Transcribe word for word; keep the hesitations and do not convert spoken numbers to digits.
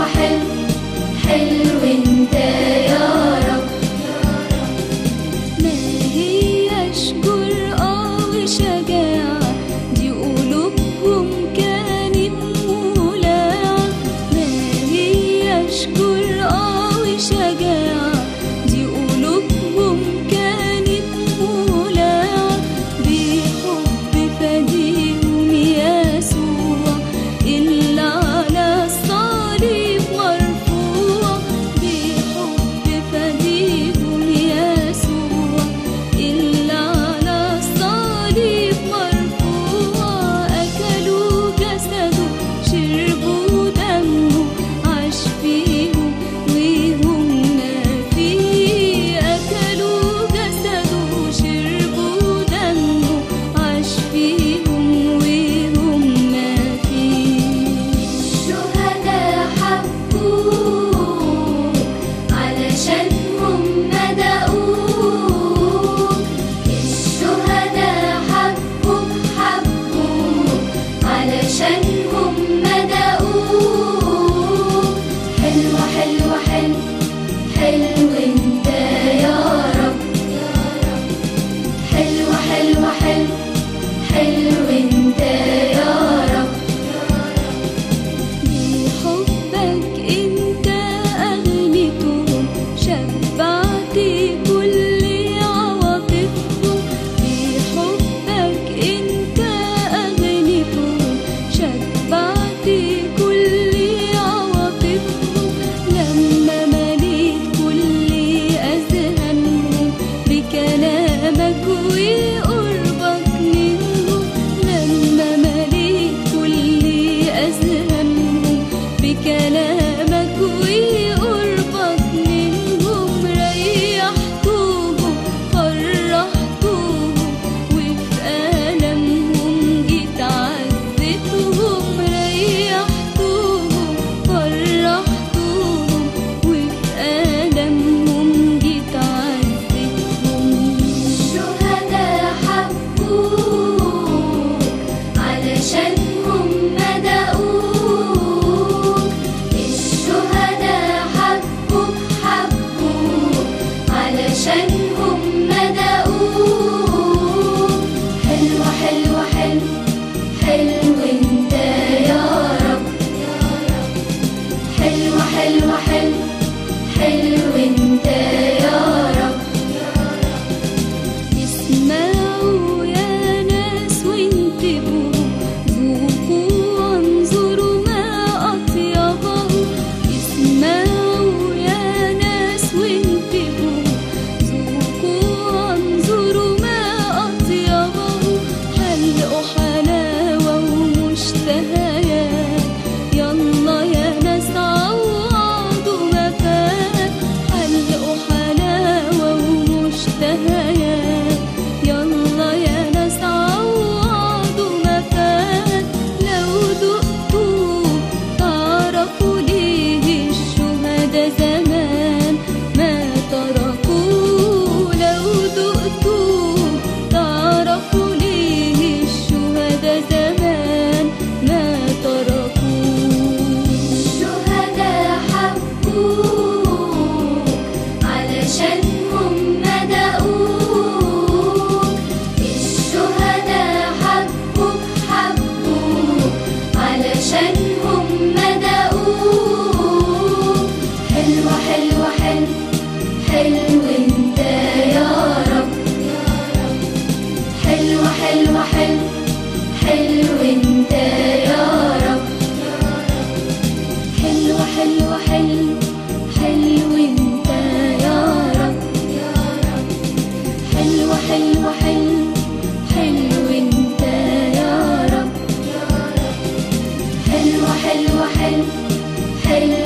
حلو حلو انت يا رب. ما هياش جرأة وشجاعة، دي قلوبهم كانت مولعة. ما هياش جرأة وشجاعة، دي قلوبهم كانت مولعة. بحب فديهم يسوع اللي على الصليب مرفوع. بحب فديهم يسوع اللي على الصليب مرفوع. أكلوا جسده شربوا دمه، عاش فيهم وهم فيه. أكلوا جسده شربوا دمه، عاش فيهم وهم فيه. الشهداء حبوك علشانهم مدقوك. الشهداء حبوك حبوك علشانهم مدقوك. حلوة حلوة حلو حلو انت يا رب. حلوة حلوة حلو حلو انت يا رب. بحبك انت اغنيتهم، شبعت كل عواطفهم. بحبك انت اغنيتهم، شبعت كل عواطفهم. لما مليت كل اذهانهم بكلامك وقربك منهم. لما مليت كل اذهانهم بكلامك وقربك منهم. ريحتهم فرحتهم وفي ألمهم جيت عزتهم. ريحتهم فرحتهم وفي ألمهم جيت عزتهم. الشهداء حبوك علشانهم مدقوك. الشهداء حبوك حبوك علشانهم مدقوك. حلوة حلوة حلو حلو انت يا رب. حلوة حلوة حلو حلو انت يا رب. اسمعوا يا ناس وانتبهوا، ذوقوا وانظروا ما أطيبه. اسمعوا يا ناس وانتبهوا، ذوقوا وانظروا ما أطيبه. حلقوا حلاوة ومشتهيات، يلا يا ناس عوضوا ما فات. حلقوا حلاوة ومشتهيات، يلا يا ناس عوضوا ما فات. لو دقتوا تعرفوا ليه الشهداء زمان ما تركوه. لو دقتوا تعرفوا ليه الشهداء زمان ما تركوه. الشهداء حبوك علشانهم مدقوك. الشهداء حبوك حبوك علشانهم مدقوك. حلوة حلوة حلو حلو انت يا رب. حلوة حلوة حلو حلو انت يا رب. حلوة حلوة حلو حلو انت يا رب. حلوة حلوة حلو حلو انت يا رب. حلوة حلوة حلو حلو